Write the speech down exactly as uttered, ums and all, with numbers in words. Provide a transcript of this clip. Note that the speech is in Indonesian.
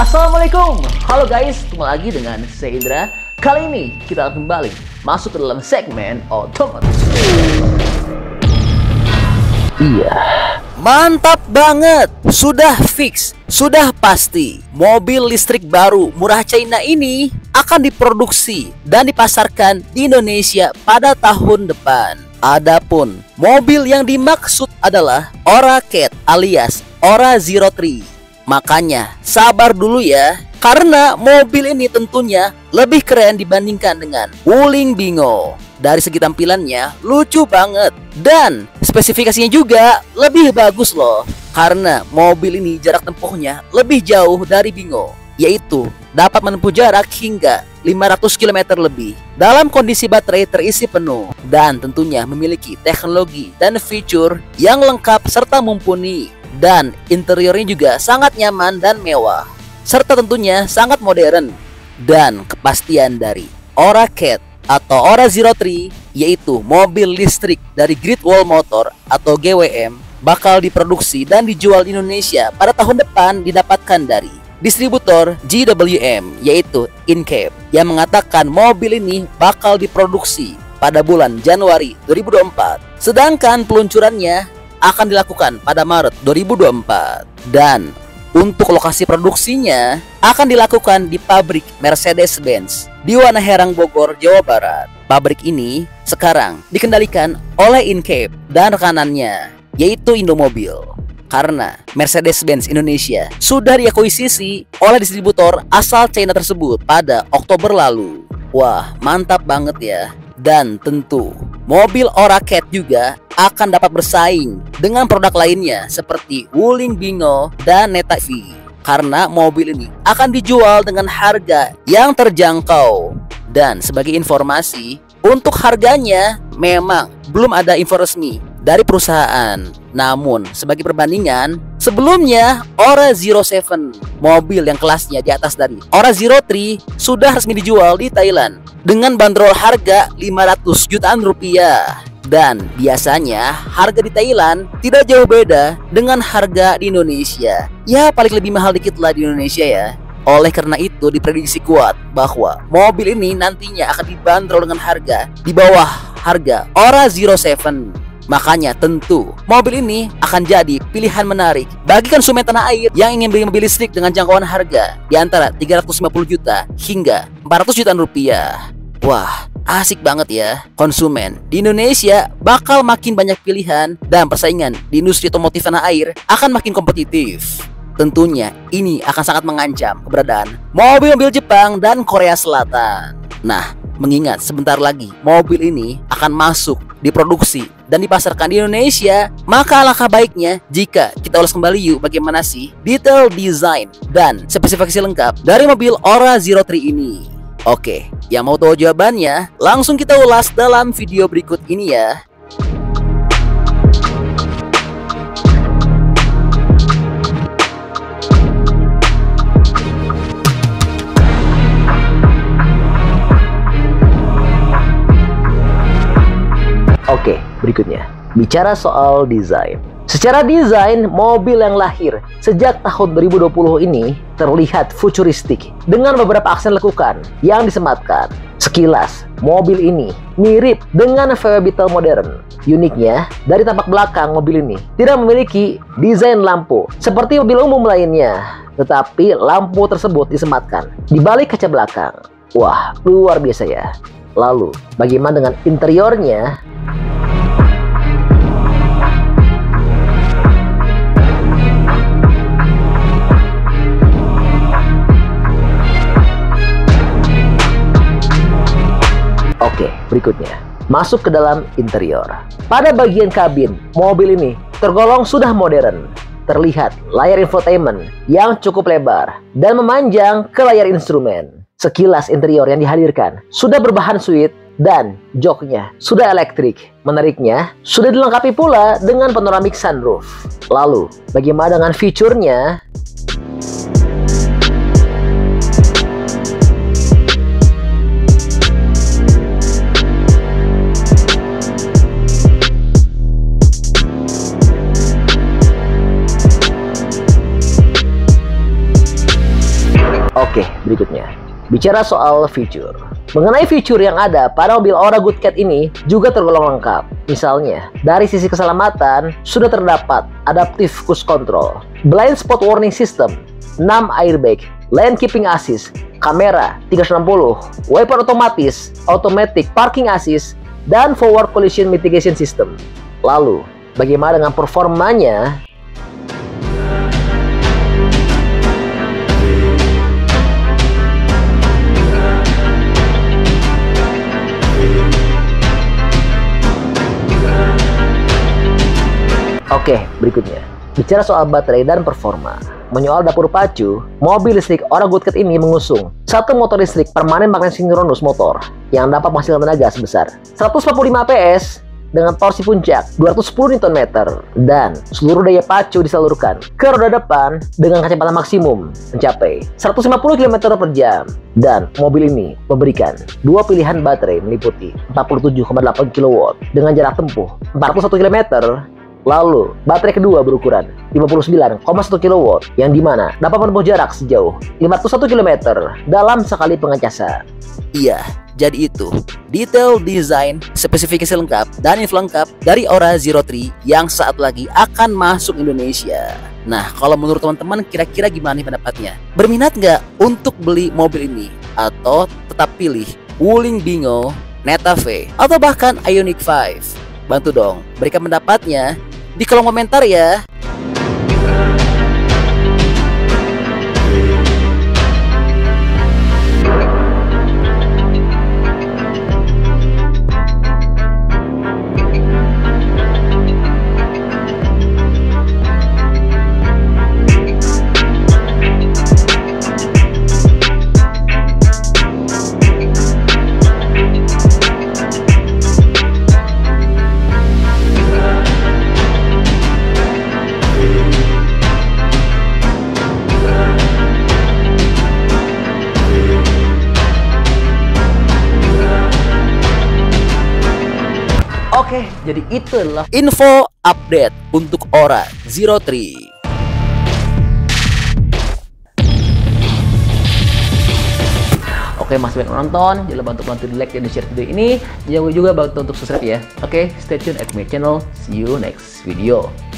Assalamualaikum, halo guys, ketemu lagi dengan saya Indra. Kali ini kita akan kembali masuk ke dalam segmen otomotif. Iya, mantap banget, sudah fix, sudah pasti mobil listrik baru murah China ini akan diproduksi dan dipasarkan di Indonesia pada tahun depan. Adapun mobil yang dimaksud adalah Ora Cat alias Ora Zero Three. Makanya sabar dulu ya, karena mobil ini tentunya lebih keren dibandingkan dengan Wuling Bingo. Dari segi tampilannya lucu banget, dan spesifikasinya juga lebih bagus loh. Karena mobil ini jarak tempuhnya lebih jauh dari Bingo, yaitu dapat menempuh jarak hingga lima ratus kilometer lebih dalam kondisi baterai terisi penuh. Dan tentunya memiliki teknologi dan fitur yang lengkap serta mumpuni. Dan interiornya juga sangat nyaman dan mewah, serta tentunya sangat modern. Dan kepastian dari Ora Cat atau Ora Zero Three, yaitu mobil listrik dari Great Wall Motor atau G W M, bakal diproduksi dan dijual di Indonesia pada tahun depan didapatkan dari distributor G W M, yaitu Incap, yang mengatakan mobil ini bakal diproduksi pada bulan Januari dua ribu dua puluh empat. Sedangkan peluncurannya akan dilakukan pada Maret dua ribu dua puluh empat. Dan untuk lokasi produksinya akan dilakukan di pabrik Mercedes-Benz di Wana Herang, Bogor, Jawa Barat. Pabrik ini sekarang dikendalikan oleh Incap dan rekanannya, yaitu Indomobil. Karena Mercedes-Benz Indonesia sudah diakuisisi oleh distributor asal China tersebut pada Oktober lalu. Wah, mantap banget ya. Dan tentu mobil Ora Cat juga akan dapat bersaing dengan produk lainnya seperti Wuling Bingo dan Neta V, karena mobil ini akan dijual dengan harga yang terjangkau. Dan sebagai informasi, untuk harganya memang belum ada info resmi dari perusahaan. Namun sebagai perbandingan, sebelumnya Ora Zero Seven, mobil yang kelasnya di atas dari Ora Zero Three, sudah resmi dijual di Thailand dengan bandrol harga lima ratus jutaan rupiah. Dan biasanya harga di Thailand tidak jauh beda dengan harga di Indonesia. Ya paling lebih mahal dikit lah di Indonesia ya. Oleh karena itu diprediksi kuat bahwa mobil ini nantinya akan dibanderol dengan harga di bawah harga Ora Zero Seven. Makanya tentu mobil ini akan jadi pilihan menarik bagi konsumen tanah air yang ingin beli mobil listrik dengan jangkauan harga di antara tiga ratus lima puluh juta hingga empat ratus jutaan rupiah. Wah, asik banget ya. Konsumen di Indonesia bakal makin banyak pilihan, dan persaingan di industri otomotif tanah air akan makin kompetitif. Tentunya ini akan sangat mengancam keberadaan mobil-mobil Jepang dan Korea Selatan. Nah, mengingat sebentar lagi mobil ini akan masuk diproduksi dan dipasarkan di Indonesia, maka alangkah baiknya jika kita ulas kembali yuk bagaimana sih detail desain dan spesifikasi lengkap dari mobil Ora Zero Three ini. Oke, yang mau tahu jawabannya langsung kita ulas dalam video berikut ini ya. Oke, berikutnya bicara soal desain. Secara desain, mobil yang lahir sejak tahun dua ribu dua puluh ini terlihat futuristik dengan beberapa aksen lekukan yang disematkan. Sekilas, mobil ini mirip dengan V W Beetle modern. Uniknya, dari tampak belakang mobil ini tidak memiliki desain lampu seperti mobil umum lainnya, tetapi lampu tersebut disematkan di balik kaca belakang. Wah, luar biasa ya. Lalu, bagaimana dengan interiornya? Oke, berikutnya masuk ke dalam interior. Pada bagian kabin, mobil ini tergolong sudah modern. Terlihat layar infotainment yang cukup lebar dan memanjang ke layar instrumen. Sekilas interior yang dihadirkan sudah berbahan suite dan joknya sudah elektrik. Menariknya, sudah dilengkapi pula dengan panoramic sunroof. Lalu, bagaimana dengan fiturnya? berikutnya. Bicara soal fitur. Mengenai fitur yang ada pada mobil Aura Goodcat ini juga tergolong lengkap. Misalnya, dari sisi keselamatan sudah terdapat Adaptive Cruise Control, Blind Spot Warning System, enam airbag, Lane Keeping Assist, kamera tiga ratus enam puluh, wiper otomatis, Automatic Parking Assist, dan Forward Collision Mitigation System. Lalu, bagaimana dengan performanya? Oke, berikutnya. Bicara soal baterai dan performa. Menyoal dapur pacu, mobil listrik Aura Goodcat ini mengusung satu motor listrik permanen magnet sinkronus motor yang dapat menghasilkan tenaga sebesar seratus empat puluh lima P S dengan torsi puncak dua ratus sepuluh Newton meter dan seluruh daya pacu disalurkan ke roda depan dengan kecepatan maksimum mencapai seratus lima puluh kilometer per jam. Dan mobil ini memberikan dua pilihan baterai meliputi empat puluh tujuh koma delapan kilowatt dengan jarak tempuh empat puluh satu kilometer. Lalu, baterai kedua berukuran lima puluh sembilan koma satu kilowatt yang dimana dapat menempuh jarak sejauh lima ratus satu kilometer dalam sekali pengecasan. Iya, jadi itu detail desain, spesifikasi lengkap, dan info lengkap dari Aura Zero Three yang saat lagi akan masuk Indonesia. Nah, kalau menurut teman-teman kira-kira gimana nih pendapatnya? Berminat nggak untuk beli mobil ini? Atau tetap pilih Wuling Bingo, Netave, atau bahkan Ioniq lima? Bantu dong, berikan pendapatnya di kolom komentar ya. Oke, jadi itu adalah info update untuk Aura Zero Three. Oke, masih banyak nonton. Jangan lupa untuk bantu di like dan di share video ini. Jangan juga bantu untuk subscribe ya. Oke, stay tune at my channel. See you next video.